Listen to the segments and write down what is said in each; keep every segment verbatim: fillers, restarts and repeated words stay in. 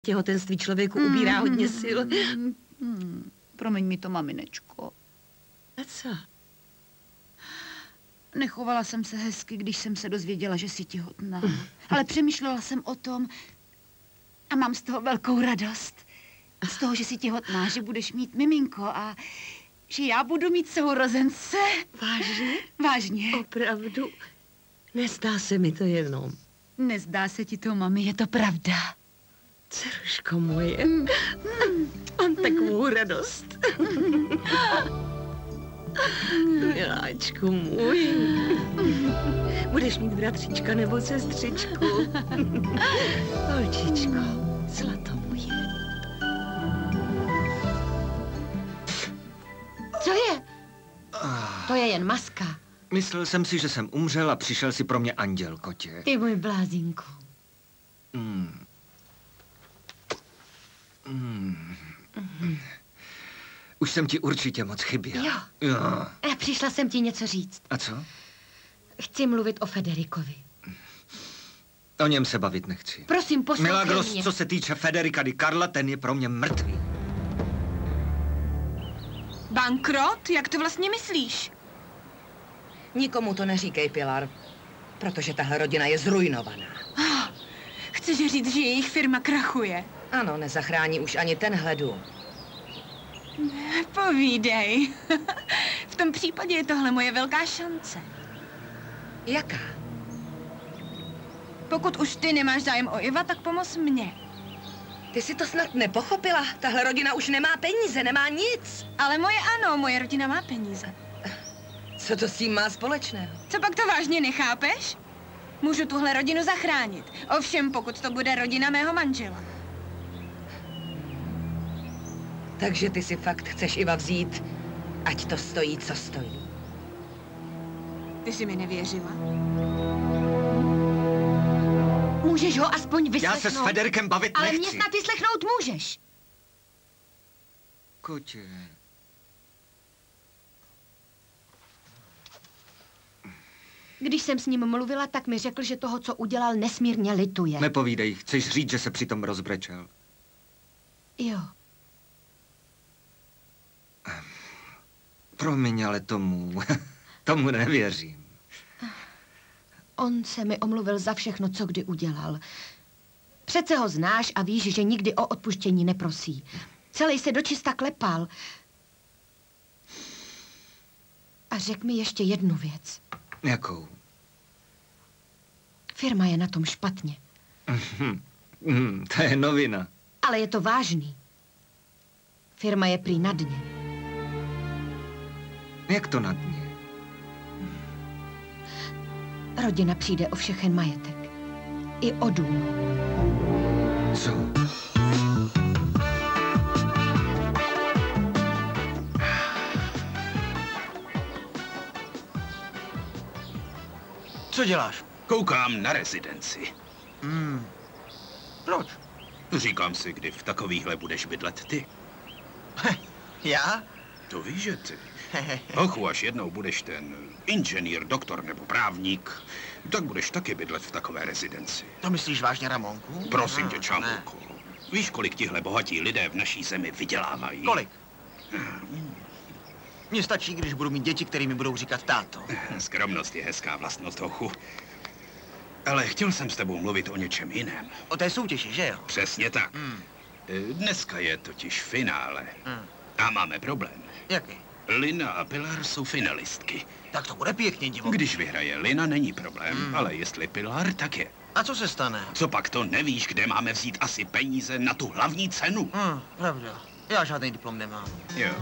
Těhotenství člověku ubírá hodně sil. Mm, mm, promiň mi to, maminečko. A co? Nechovala jsem se hezky, když jsem se dozvěděla, že jsi těhotná. Ale přemýšlela jsem o tom a mám z toho velkou radost. Z toho, že jsi těhotná, že budeš mít miminko a že já budu mít sourozence. Vážně? Vážně. Opravdu? Nezdá se mi to jenom. Nezdá se ti to, mami, je to pravda. Dceruško moje, mm. mám takovou radost. Miláčku můj. Budeš mít bratříčka nebo sestřičku. Holčičko, zlato moje. Co je? To je jen maska. Myslel jsem si, že jsem umřel a přišel si pro mě anděl, kotě. Ty můj blázínku. Mm. Mm. Mm. Už jsem ti určitě moc chyběl. Jo. Jo. A přišla jsem ti něco říct. A co? Chci mluvit o Federikovi. O něm se bavit nechci. Prosím, poslouchej Milagros, mě. co se týče Federika di Carla, ten je pro mě mrtvý. Bankrot? Jak to vlastně myslíš? Nikomu to neříkej, Pilar, protože tahle rodina je zrujnovaná. Oh, chceš říct, že jejich firma krachuje? Ano, nezachrání už ani tenhle dům. Povídej. V tom případě je tohle moje velká šance. Jaká? Pokud už ty nemáš zájem o Iva, tak pomoz mně. Ty si to snad nepochopila? Tahle rodina už nemá peníze, nemá nic. Ale moje ano, moje rodina má peníze. Co to s tím má společného? Co pak to vážně nechápeš? Můžu tuhle rodinu zachránit. Ovšem, pokud to bude rodina mého manžela. Takže ty si fakt chceš Iva vzít, ať to stojí, co stojí. Ty jsi mi nevěřila? Můžeš ho aspoň vyslechnout. Já se s Federikem bavit ale nechci. mě snad vyslechnout můžeš. Kotě. Když jsem s ním mluvila, tak mi řekl, že toho, co udělal, nesmírně lituje. Nepovídej, chceš říct, že se přitom rozbrečel. Jo. Promiň, ale tomu, tomu nevěřím. On se mi omluvil za všechno, co kdy udělal. Přece ho znáš a víš, že nikdy o odpuštění neprosí. Celý se dočista klepal. A řekl mi ještě jednu věc. Jakou? Firma je na tom špatně. Mm, to je novina. Ale je to vážný. Firma je prý na dně. Jak to na dně? Rodina přijde o všechen majetek. I o dům. Co? Co děláš? Koukám na rezidenci. Hmm. Proč? Říkám si, kdy v takovýchhle budeš bydlet ty. Já? To víš, že ty. Hochu, až jednou budeš ten inženýr, doktor nebo právník, tak budeš taky bydlet v takové rezidenci. To myslíš vážně, Ramonku? Prosím Hmm, tě, Čamulku. Víš, kolik tihle bohatí lidé v naší zemi vydělávají? Kolik? Mně stačí, když budu mít děti, kterými budou říkat táto. Skromnost je hezká vlastnost, Hochu. Ale chtěl jsem s tebou mluvit o něčem jiném. O té soutěži, že jo? Přesně tak. Hmm. Dneska je totiž finále. Hmm. A máme problém. Jaký? Lina a Pilar jsou finalistky. Tak to bude pěkně, divo. Když vyhraje Lina, není problém, Hmm. ale jestli Pilar, tak je. A co se stane? Co pak to nevíš, kde máme vzít asi peníze na tu hlavní cenu? Hmm, pravda. Já žádný diplom nemám. Jo.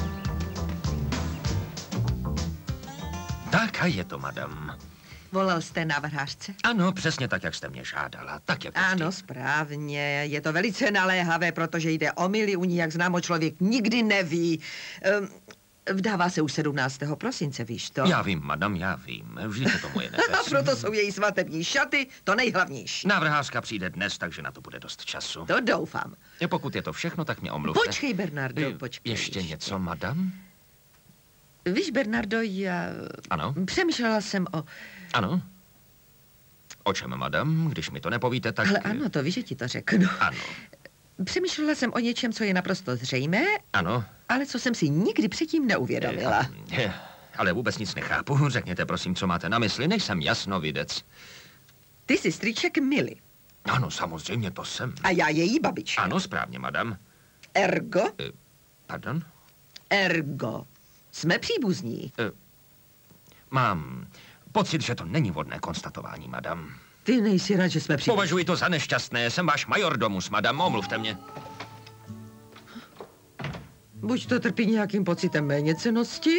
Tak a je to, madam. Volal jste návrhářce? Ano, přesně tak, jak jste mě žádala. Tak jako Ano, vždy. správně. Je to velice naléhavé, protože jde o miliony, jak známo, člověk nikdy neví. Um, vdává se už sedmnáctého prosince, víš to? Já vím, madam, já vím. Vždyť je to moje A nefes. proto jsou její svatební šaty to nejhlavnější. Návrhářka přijde dnes, takže na to bude dost času. To doufám. A pokud je to všechno, tak mě omluvte. Počkej, Bernardo, Eh, počkej. Ještě něco, madam? Víš, Bernardo, já... Ano? Přemýšlela jsem o... Ano? O čem, madam? Když mi to nepovíte, tak... Ale ano, to víš, že ti to řeknu. Ano. Přemýšlela jsem o něčem, co je naprosto zřejmé, Ano. ale co jsem si nikdy předtím neuvědomila. Je, ale vůbec nic nechápu. Řekněte prosím, co máte na mysli, nejsem jasnovidec. Ty jsi strýček Milly. Ano, samozřejmě, to jsem. A já její babička. Ano, správně, madam. Ergo? E, pardon? Ergo. Jsme příbuzní. E, mám pocit, že to není vhodné konstatování, madam. Ty nejsi rád, že jsme příbuzní. Považuji to za nešťastné. Jsem váš majordomus, madam. Omluvte mě. Buď to trpí nějakým pocitem méněcennosti,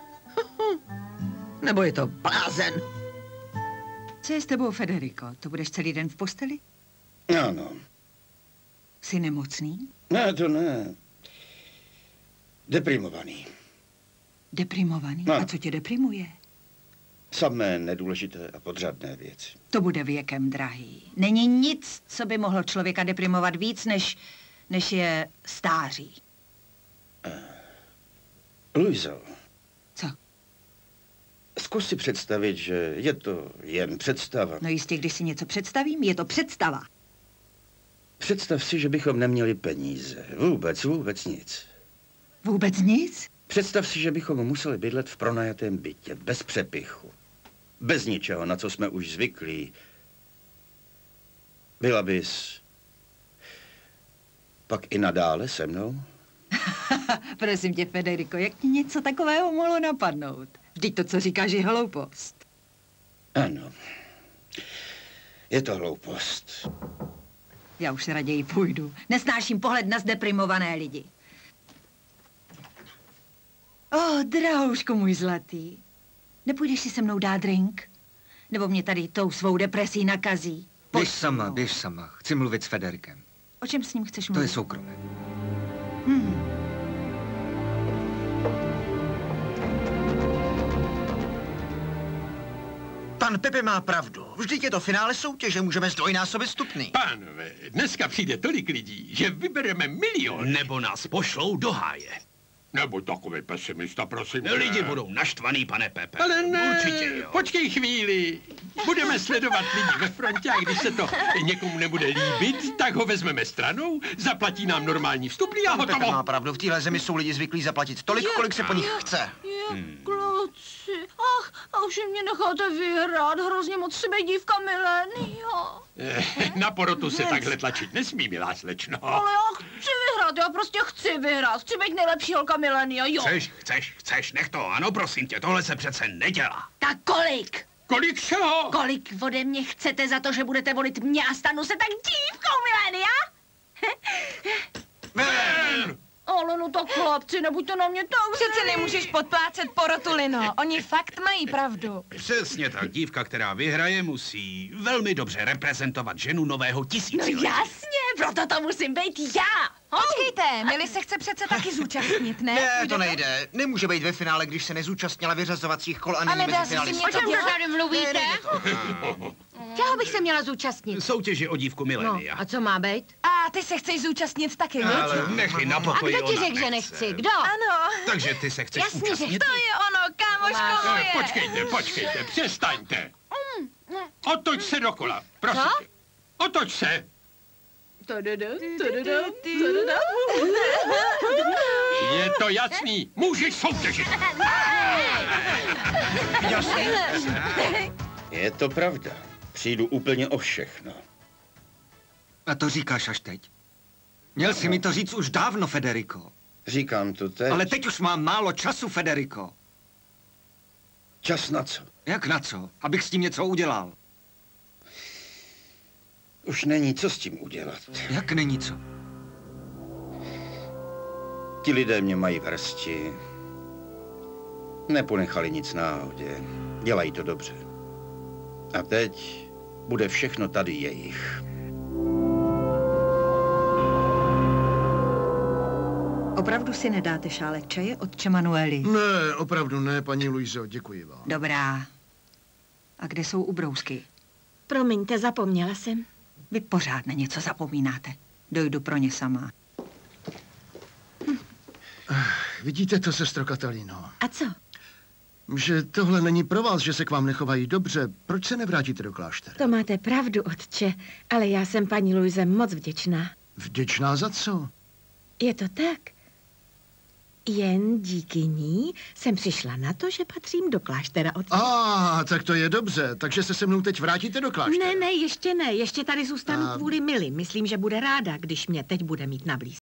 nebo je to blázen. Co je s tebou, Federico? To budeš celý den v posteli? Ano. Jsi nemocný? Ne, to ne. Deprimovaný. Deprimovaný? No. A co tě deprimuje? Samé nedůležité a podřadné věci. To bude věkem, drahý. Není nic, co by mohlo člověka deprimovat víc, než, než je stáří. Luizo. Co? Zkus si představit, že je to jen představa. No jistě, když si něco představím, je to představa. Představ si, že bychom neměli peníze. Vůbec, vůbec nic. Vůbec nic? Představ si, že bychom museli bydlet v pronajatém bytě, bez přepichu. Bez ničeho, na co jsme už zvyklí. Byla bys pak i nadále se mnou? Prosím tě, Federico, jak ti něco takového mohlo napadnout? Vždyť to, co říkáš, je hloupost. Ano. Je to hloupost. Já už raději půjdu. Nesnáším pohled na zdeprimované lidi. O, oh, drahouško můj zlatý. Nepůjdeš si se mnou dát drink? Nebo mě tady tou svou depresí nakazí? Běž sama, běž sama. Chci mluvit s Federikem. O čem s ním chceš To mluvit? je soukromé. Hmm. Pan Pepe má pravdu. Vždyť je to finále soutěže, můžeme zdvojnásobit stupný. Pánové, dneska přijde tolik lidí, že vybereme milion. Nebo nás pošlou do háje. Nebo takový pesimista, prosím. Lidi budou naštvaný, pane Pepe. Ale ne, Určitě jo. počkej chvíli. Budeme sledovat lidi ve frontě a když se to někomu nebude líbit, tak ho vezmeme stranou, zaplatí nám normální vstupný a Pan Pepe hotovo. má pravdu, v téhle zemi jsou lidi zvyklí zaplatit tolik, kolik se po nich chce. Je, kluci, ach, a už mě necháte vyhrát, hrozně moc sebe dívka milénia. Na porotu se takhle tlačit nesmí, milá slečno. Ale já chci vyhrát, já prostě chci vyhrát, chci být nejlepší holka milénia, jo. Chceš, chceš, chceš, nech to, ano, prosím tě, tohle se přece nedělá. Tak kolik? Kolik čeho? Kolik ode mě chcete za to, že budete volit mě a stanu se tak dívkou milénia? Ven! Ale no tak chlapci, nebuďte na mě tak Přece nemůžeš podplácet porotu, Lino. Oni fakt mají pravdu. Přesně tak, dívka, která vyhraje, musí velmi dobře reprezentovat ženu nového No tisíciletí. jasně, proto to musím být já. Počkejte, Milly se chce přece taky zúčastnit, ne? Ne, to Půjdete? nejde. Nemůže být ve finále, když se nezúčastnila vyřazovacích kol a Ale není dá mezi si si finalisty. mě to dělat? tady mluvíte? Čeho bych se měla zúčastnit? Soutěži o dívku No, milénia. a co má být? A ty se chceš zúčastnit taky, viď? Ale nechy na A pokoji, kdo ti ona řekl, že nechce. nechci? Kdo? Ano. Takže ty se chceš Jasně, že účastnit? To je ono, kámoško Eh, moje. Počkejte, počkejte, přestaňte. Otoč se dokola, prosím Co? tě. Otoč se. Je to jasný, můžeš soutěžit. Viděl jsi? Je to pravda. Přijdu úplně o všechno. A to říkáš až teď? Měl jsi mi to říct už dávno, Federico. Říkám to teď. Ale teď už mám málo času, Federico. Čas na co? Jak na co? Abych s tím něco udělal. Už není co s tím udělat. Jak není co? Ti lidé mě mají v hrsti. Neponechali nic náhodě. Dělají to dobře. A teď bude všechno tady jejich. Opravdu si nedáte šálek čaje od Čemanuely? Ne, opravdu ne, paní Luizo, děkuji vám. Dobrá. A kde jsou ubrousky? Promiňte, zapomněla jsem. Vy pořád na něco zapomínáte. Dojdu pro ně sama. Vidíte to, sestro Katalino? A co? Že tohle není pro vás, že se k vám nechovají dobře. Proč se nevrátíte do kláštera? To máte pravdu, otče, ale já jsem paní Luize moc vděčná. Vděčná za co? Je to tak. Jen díky ní jsem přišla na to, že patřím do kláštera otce. A, ah, tak to je dobře. Takže se se mnou teď vrátíte do kláštera. Ne, ne, ještě ne. Ještě tady zůstanu A... kvůli Mili. Myslím, že bude ráda, když mě teď bude mít na blízku.